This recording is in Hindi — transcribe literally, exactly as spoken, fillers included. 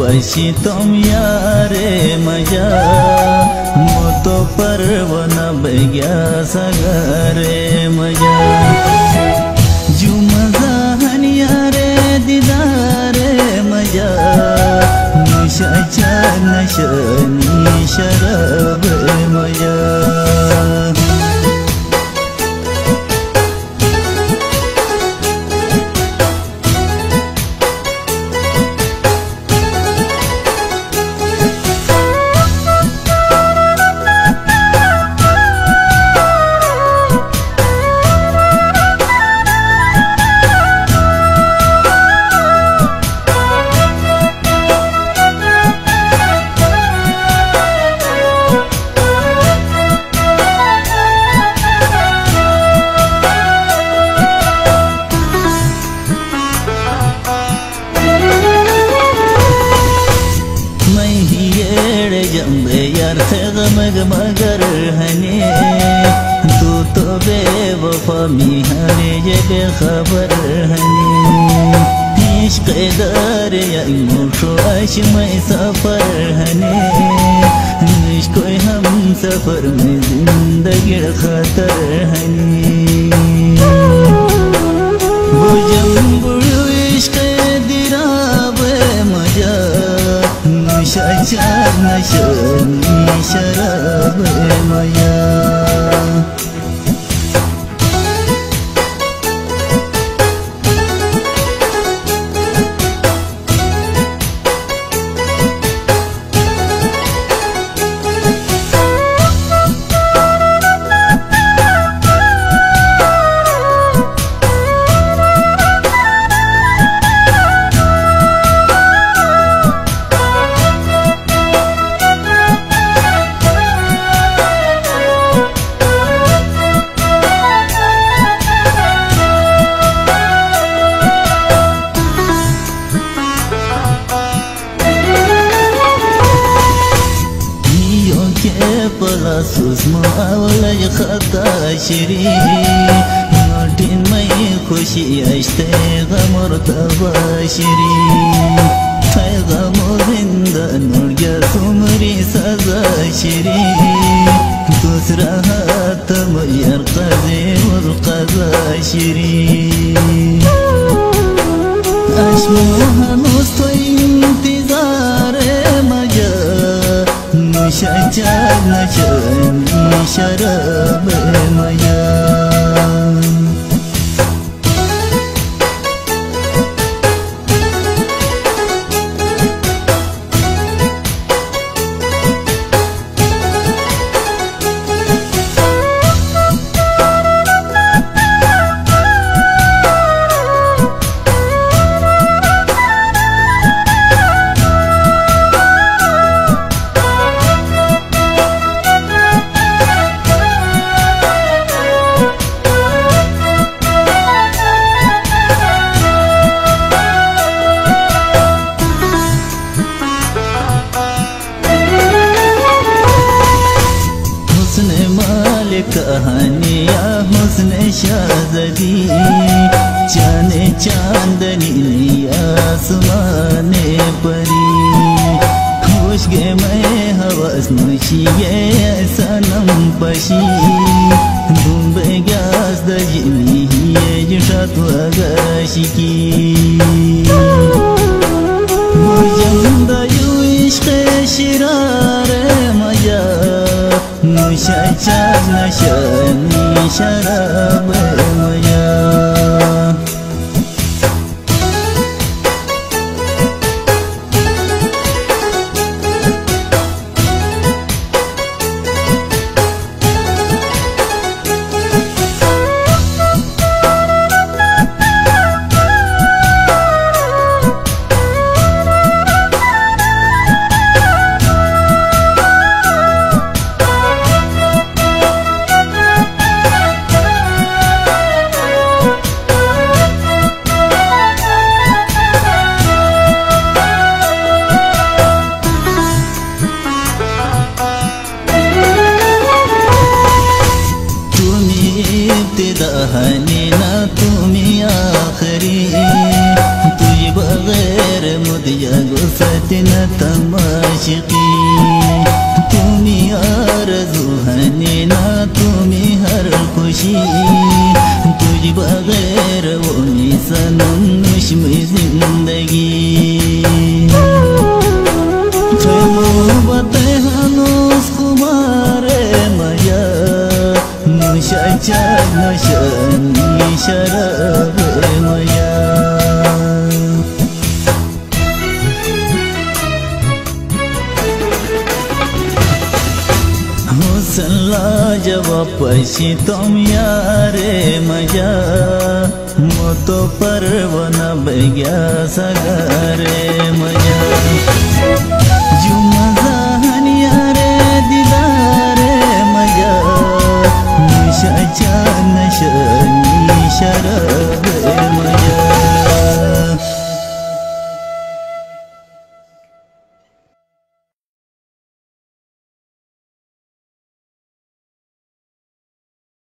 पशी तुम यारे मजा मोतो परवना बग्या सगरे मजा जू मजा हनियारे दीदारे मजा नशा नशनी शराब मजा जम्बे यार थे गमग मगर हने तू तो बेवफा मिहारे ये बेखबर हने इश्क़ दरिया मोशो आश में सफर हने इश्क़ हम सफर में जिंदगी खतर हने वो जम्बुड़ो इश्क़ दिराब मजा नशा नशनी शराब मया सुस्मा अवलय खता शरी नोटिन मई खुशी अश्ते गमरतबा शरी पैगमोरिंद नोर्या सुमरी सजा शरी दूसरा हाथ मयर कजे और कजा शरी अश्मोहा नुस्तो इंतजार मजा नशा नशनी शराब मया कहानिया हुस्न शाहज़दी जाने चांदनी आसमाने परी होश गे मैं हवस नशिए सनम पशी दुंबे ग्यास दजनी ये जुशात वगाशिकी मुझम दयु इश्क़ शिरार मजा नशा नशनी शराब मया इब्तिदाहने ना तुम्हें आखिरी तुझे बगैर मुझे सतना तमाशकी तुम्ही आरज़ू हने ना तुम्ही हर खुशी तुझ बगैर वो सनम नश्मे जिंदगी मोहब्बत हनूस कुमारे मया नुशाचा नशनी शराब मया हुस्नला जवाब पशी तुम यारे मया मोतो परवना बग्या सगारे मया जुमजाहन यारे दिदारे मया निशाचा नशनी शराब